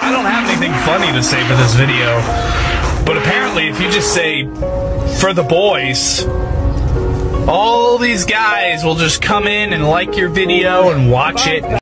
I don't have anything funny to say for this video, but apparently if you just say, for the boys, all these guys will just come in and like your video and watch it.